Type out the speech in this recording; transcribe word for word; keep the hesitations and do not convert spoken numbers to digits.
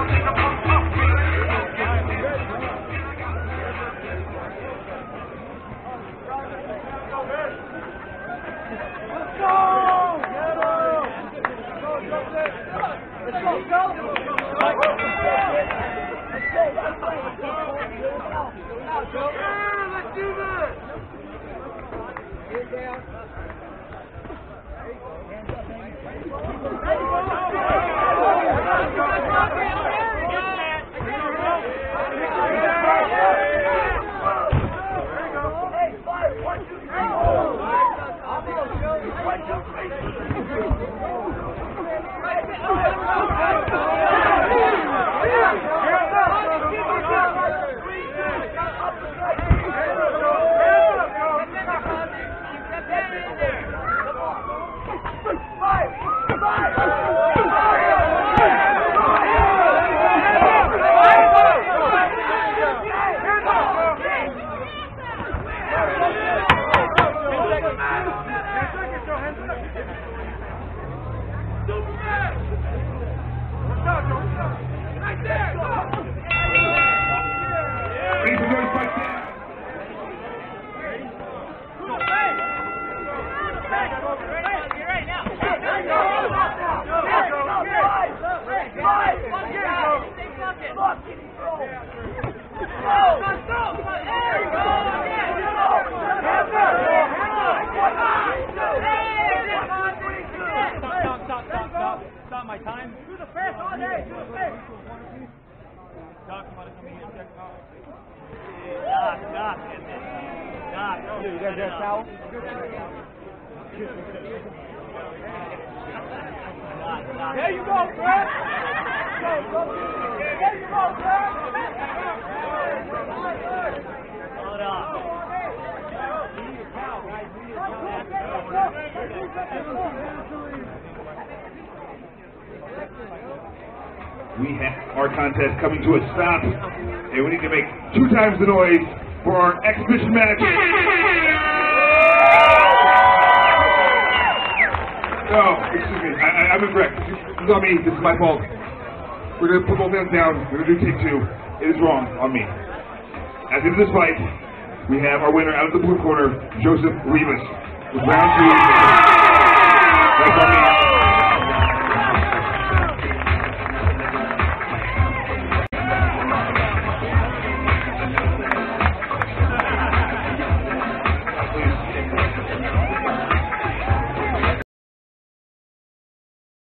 There you go, Brett! Go, go, there you go, Brett! Hold on. We have our contest coming to a stop, and we need to make two times the noise for our exhibition match. No, excuse me, I, I, I'm incorrect. This is on me, this is my fault. We're going to put both hands down, we're going to do take two. It is wrong, on me. At the end of this fight, we have our winner out of the blue corner, Joseph Rivas, with round two. That's on me.